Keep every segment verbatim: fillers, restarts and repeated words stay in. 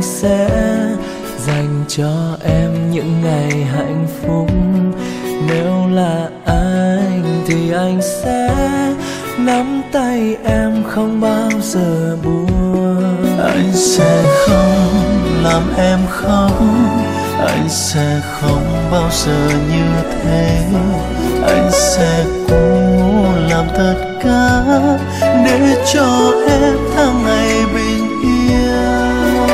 sẽ dành cho em những ngày hạnh phúc. Nếu là anh thì anh sẽ nắm tay em không bao giờ buông. Anh sẽ không làm em khóc, anh sẽ không bao giờ như thế. Anh sẽ cố làm tất cả để cho em tháng ngày bình yên.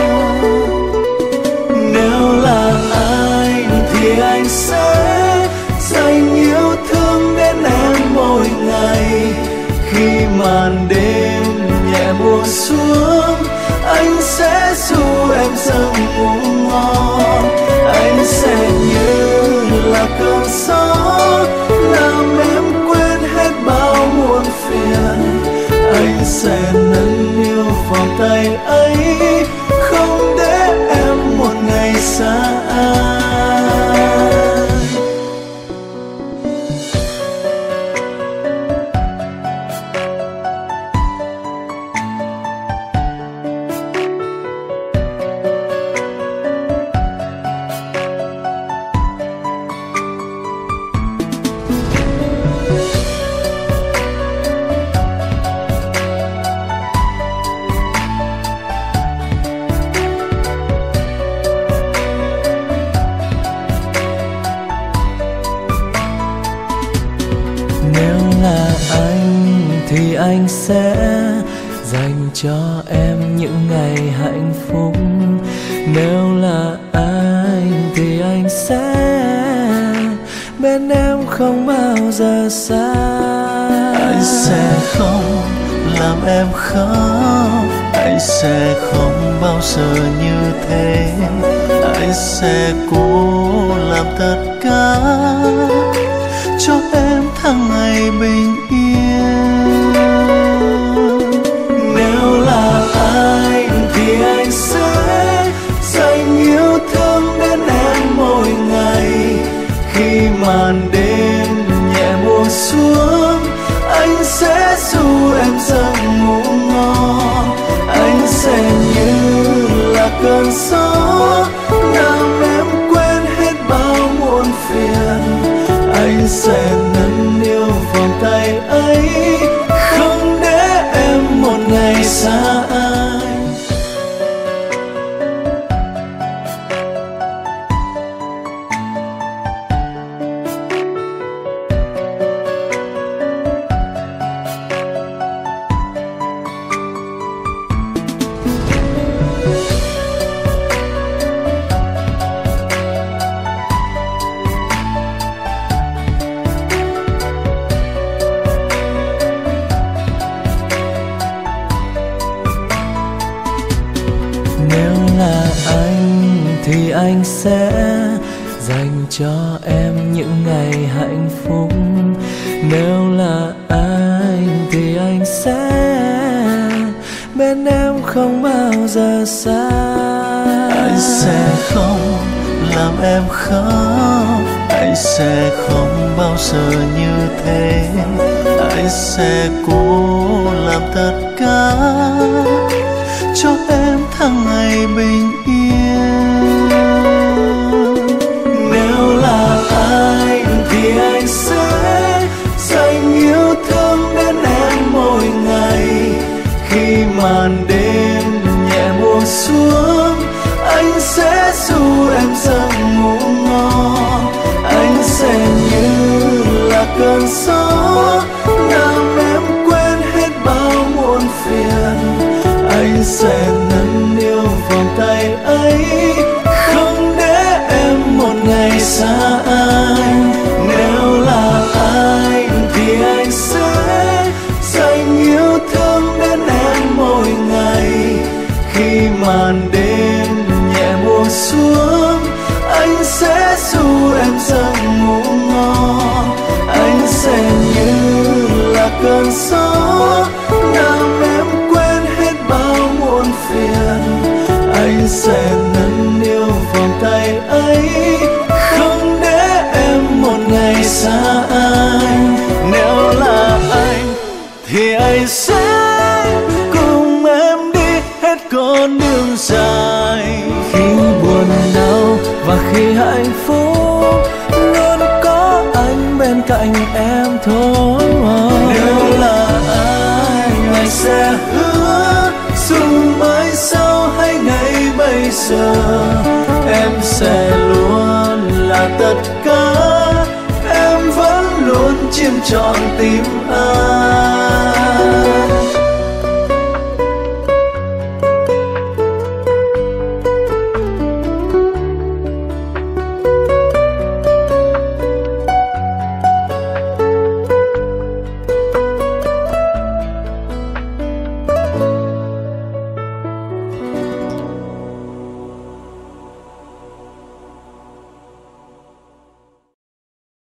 Nếu là anh thì anh sẽ dành yêu thương đến em mỗi ngày. Khi màn đêm nhẹ buông xuống, anh sẽ ru em giấc ngủ ngon. Anh sẽ như là cơn gió làm em quên hết bao muộn phiền. Anh sẽ nâng niu vòng tay ấy, không để em một ngày xa anh. Thì anh sẽ dành cho em những ngày hạnh phúc. Nếu là anh thì anh sẽ bên em không bao giờ xa. Anh sẽ không làm em khóc, anh sẽ không bao giờ như thế. Anh sẽ cố làm tất cả cho em tháng ngày bình yên. Nếu là anh thì anh sẽ dành yêu thương đến em mỗi ngày. Khi màn đêm nhẹ buông xuống, anh sẽ ru em giấc ngủ ngon. Anh sẽ như là cơn gió làm em quên hết bao muộn phiền. Anh sẽ nâng niu vòng tay ấy, không để em một ngày xa anh. Thì anh sẽ dành cho em những ngày hạnh phúc. Nếu là anh thì anh sẽ bên em không bao giờ xa. Anh sẽ không làm em khóc, anh sẽ không bao giờ như thế. Anh sẽ cố làm tất cả cho em tháng ngày bình yên. Nếu là anh thì anh sẽ dành yêu thương đến em mỗi ngày. Khi màn đêm nhẹ buông xuống, anh sẽ ru em giấc ngủ ngon. Anh sẽ như là cơn gió làm em quên hết bao muộn phiền. Anh sẽ nâng niu vòng tay ấy, không để em một ngày xa anh. Nếu là anh thì anh sẽ dành yêu thương đến em mỗi ngày. Khi màn đêm nhẹ buông xuống, anh sẽ ru em giấc ngủ ngon. Anh sẽ như là cơn gió làm em quên hết bao muộn phiền. Anh sẽ nâng niu vòng tay ấy, không để em một ngày xa anh. Nếu là anh thì anh sẽ cùng em đi hết con đường dài. bên cạnh em thôi. Nếu là ai anh sẽ hứa dù mai sau hay ngày bây giờ em sẽ luôn là tất cả, em vẫn luôn chiếm trọn tim anh.